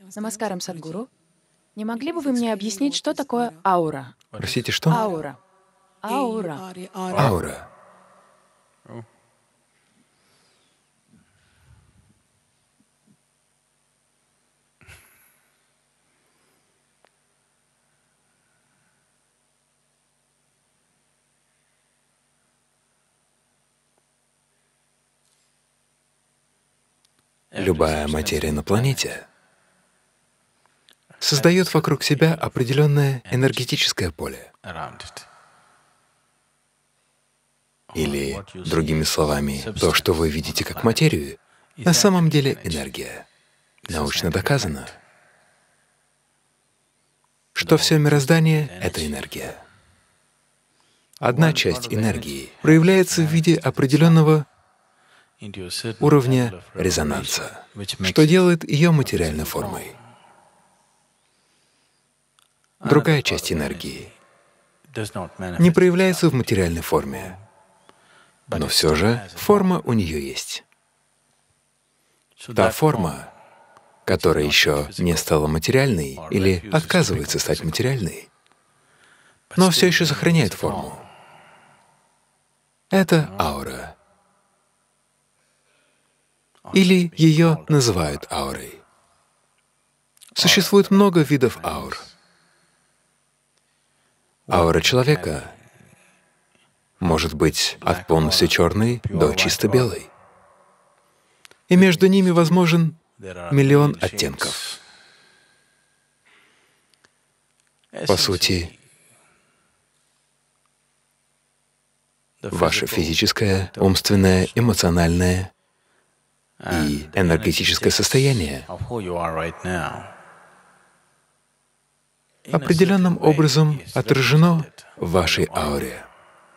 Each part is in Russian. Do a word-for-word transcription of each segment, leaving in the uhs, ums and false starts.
Намаскарам, Садгуру. Не могли бы вы мне объяснить, что такое аура? Простите, что? Аура. Аура. Аура. Любая материя на планете создает вокруг себя определенное энергетическое поле. Или, другими словами, то, что вы видите как материю, на самом деле энергия. Научно доказано, что все мироздание — это энергия. Одна часть энергии проявляется в виде определенного уровня резонанса, что делает ее материальной формой. Другая часть энергии не проявляется в материальной форме, но все же форма у нее есть. Та форма, которая еще не стала материальной или отказывается стать материальной, но все еще сохраняет форму. Это аура. Или ее называют аурой. Существует много видов аур. Аура человека может быть от полностью черной до чисто белой. И между ними возможен миллион оттенков. По сути, ваше физическое, умственное, эмоциональное и энергетическое состояние определенным образом отражено в вашей ауре.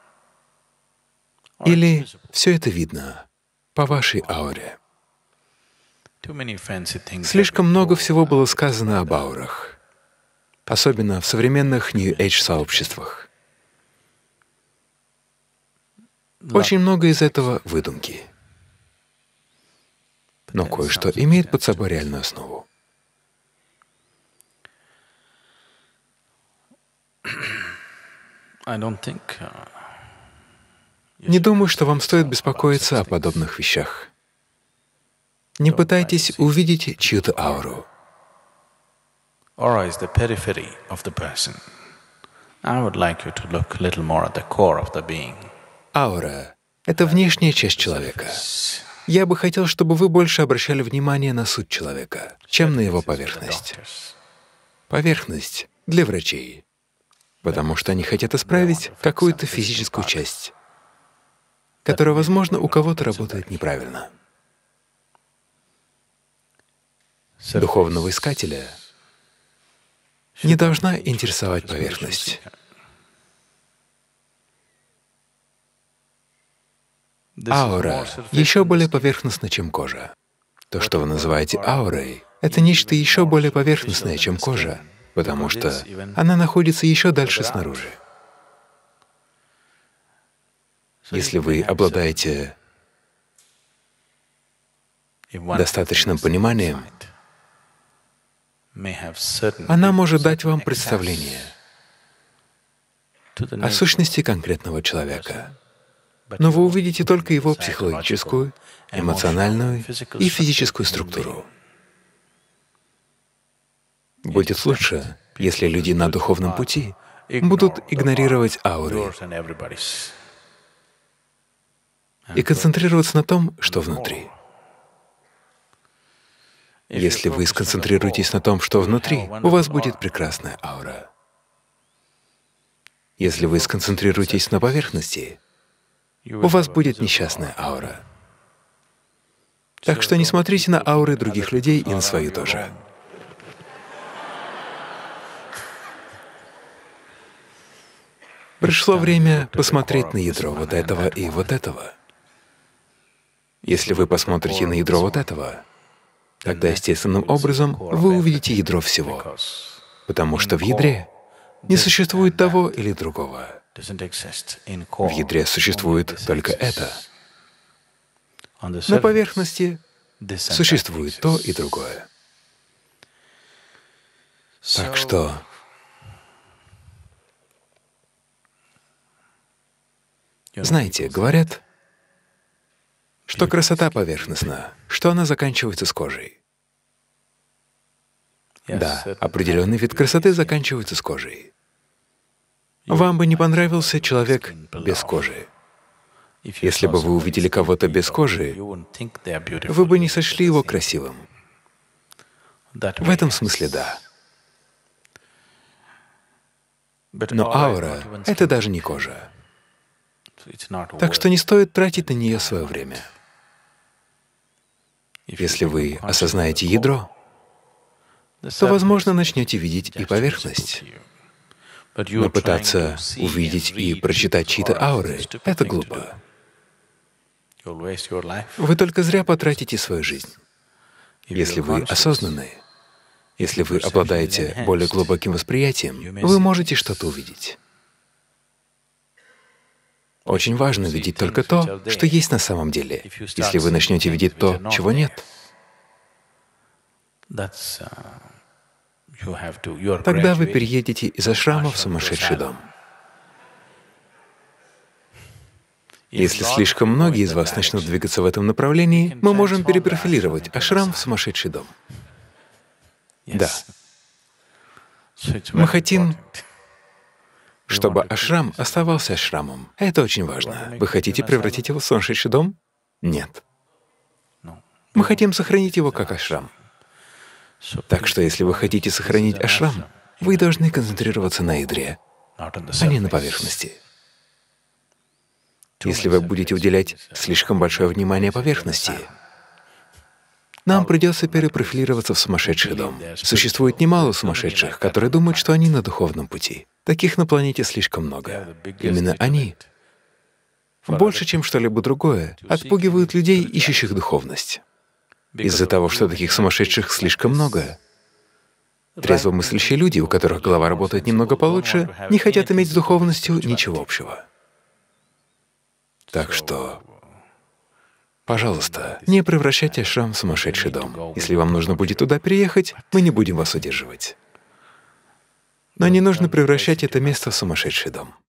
Или все это видно по вашей ауре. Слишком много всего было сказано об аурах, особенно в современных New Age сообществах. Очень много из этого — выдумки. Но кое-что имеет под собой реальную основу. Не думаю, что вам стоит беспокоиться о подобных вещах. Не пытайтесь увидеть чью-то ауру. Аура — это внешняя часть человека. Я бы хотел, чтобы вы больше обращали внимание на суть человека, чем на его поверхность. Поверхность для врачей, потому что они хотят исправить какую-то физическую часть, которая, возможно, у кого-то работает неправильно. Духовного искателя не должна интересовать поверхность. Аура еще более поверхностна, чем кожа. То, что вы называете аурой, это нечто еще более поверхностное, чем кожа, потому что она находится еще дальше снаружи. Если вы обладаете достаточным пониманием, она может дать вам представление о сущности конкретного человека. Но вы увидите только его психологическую, эмоциональную и физическую структуру. Будет лучше, если люди на духовном пути будут игнорировать ауры и концентрироваться на том, что внутри. Если вы сконцентрируетесь на том, что внутри, у вас будет прекрасная аура. Если вы сконцентрируетесь на поверхности, у вас будет несчастная аура. Так что не смотрите на ауры других людей и на свою тоже. Пришло время посмотреть на ядро вот этого и вот этого. Если вы посмотрите на ядро вот этого, тогда естественным образом вы увидите ядро всего, потому что в ядре не существует того или другого. В ядре существует только это. На поверхности существует то и другое. Так что знаете, говорят, что красота поверхностна, что она заканчивается с кожей. Да, определенный вид красоты заканчивается с кожей. Вам бы не понравился человек без кожи. Если бы вы увидели кого-то без кожи, вы бы не сочли его красивым. В этом смысле да. Но аура — это даже не кожа. Так что не стоит тратить на нее свое время. Если вы осознаете ядро, то, возможно, начнете видеть и поверхность. Но пытаться увидеть и прочитать чьи-то ауры — это глупо. Вы только зря потратите свою жизнь. Если вы осознанны, если вы обладаете более глубоким восприятием, вы можете что-то увидеть. Очень важно видеть только то, что есть на самом деле. Если вы начнете видеть то, чего нет, тогда вы переедете из ашрама в сумасшедший дом. Если слишком многие из вас начнут двигаться в этом направлении, мы можем перепрофилировать ашрам в сумасшедший дом. Да. Мы хотим, чтобы ашрам оставался ашрамом. Это очень важно. Вы хотите превратить его в сумасшедший дом? Нет. Мы хотим сохранить его как ашрам. Так что если вы хотите сохранить ашрам, вы должны концентрироваться на ядре, а не на поверхности. Если вы будете уделять слишком большое внимание поверхности, нам придется перепрофилироваться в сумасшедший дом. Существует немало сумасшедших, которые думают, что они на духовном пути. Таких на планете слишком много. Именно они, больше, чем что-либо другое, отпугивают людей, ищущих духовность. Из-за того, что таких сумасшедших слишком много, трезвомыслящие люди, у которых голова работает немного получше, не хотят иметь с духовностью ничего общего. Так что, пожалуйста, не превращайте ашрам в сумасшедший дом. Если вам нужно будет туда переехать, мы не будем вас удерживать. Но не нужно превращать это место в сумасшедший дом.